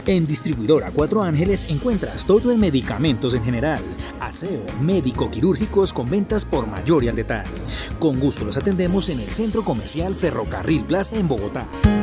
En Distribuidora Cuatro Ángeles encuentras todo en medicamentos en general, aseo, médico-quirúrgicos con ventas por mayor y al detalle. Con gusto los atendemos en el Centro Comercial Ferrocarril Plaza en Bogotá.